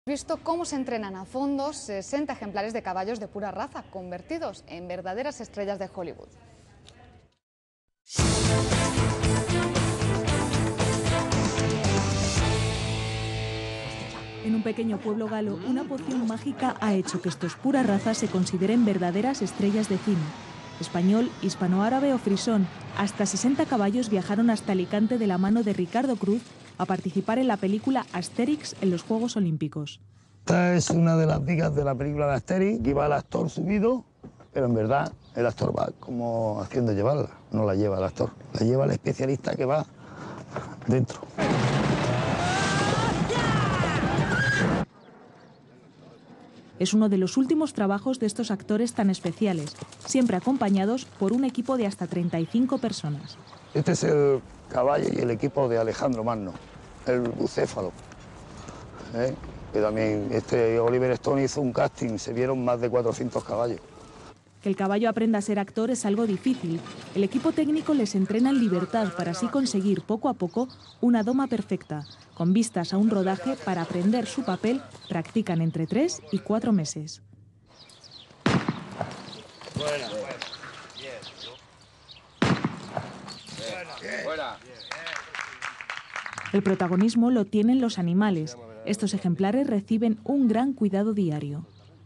Visto cómo se entrenan a fondo 60 ejemplares de caballos de pura raza, convertidos en verdaderas estrellas de Hollywood. En un pequeño pueblo galo, una poción mágica ha hecho que estos puras razas se consideren verdaderas estrellas de cine. Español, hispanoárabe o frisón, hasta 60 caballos viajaron hasta Alicante de la mano de Ricardo Cruz a participar en la película Astérix en los Juegos Olímpicos. Esta es una de las vigas de la película de Astérix, que va el actor subido, pero en verdad el actor va como haciendo llevarla, no la lleva el actor, la lleva el especialista que va dentro. Es uno de los últimos trabajos de estos actores tan especiales, siempre acompañados por un equipo de hasta 35 personas. Este es el caballo y el equipo de Alejandro Magno, el bucéfalo. Que también Oliver Stone hizo un casting, se vieron más de 400 caballos. Que el caballo aprenda a ser actor es algo difícil. El equipo técnico les entrena en libertad para así conseguir poco a poco una doma perfecta. Con vistas a un rodaje, para aprender su papel, practican entre 3 y 4 meses. El protagonismo lo tienen los animales. Estos ejemplares reciben un gran cuidado diario.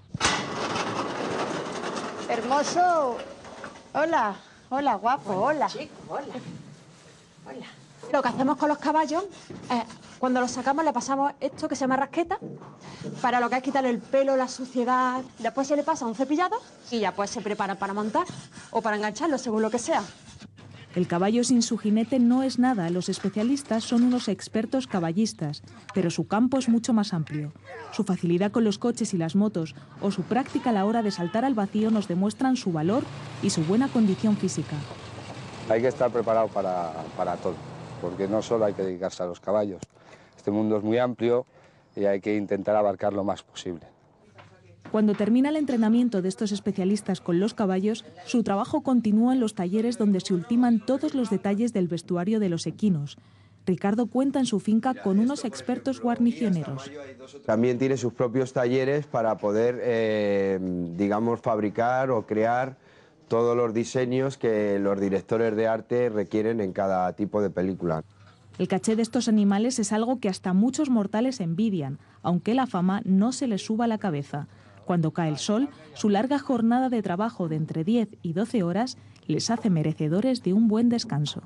Hermoso. Hola, hola, guapo, hola. Chico, hola. Hola. Lo que hacemos con los caballos es, cuando los sacamos, le pasamos esto que se llama rasqueta, para lo que es quitarle el pelo, la suciedad. Después se le pasa un cepillado y ya pues se prepara para montar o para engancharlo, según lo que sea. El caballo sin su jinete no es nada. Los especialistas son unos expertos caballistas, pero su campo es mucho más amplio. Su facilidad con los coches y las motos o su práctica a la hora de saltar al vacío nos demuestran su valor y su buena condición física. Hay que estar preparado para todo, porque no solo hay que dedicarse a los caballos. Este mundo es muy amplio y hay que intentar abarcar lo más posible. Cuando termina el entrenamiento de estos especialistas con los caballos, su trabajo continúa en los talleres donde se ultiman todos los detalles del vestuario de los equinos. Ricardo cuenta en su finca con unos expertos guarnicioneros. También tiene sus propios talleres para poder, digamos, fabricar o crear todos los diseños que los directores de arte requieren en cada tipo de película. El caché de estos animales es algo que hasta muchos mortales envidian, aunque la fama no se les suba a la cabeza. Cuando cae el sol, su larga jornada de trabajo de entre 10 y 12 horas les hace merecedores de un buen descanso.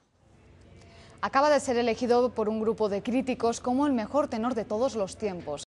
Acaba de ser elegido por un grupo de críticos como el mejor tenor de todos los tiempos.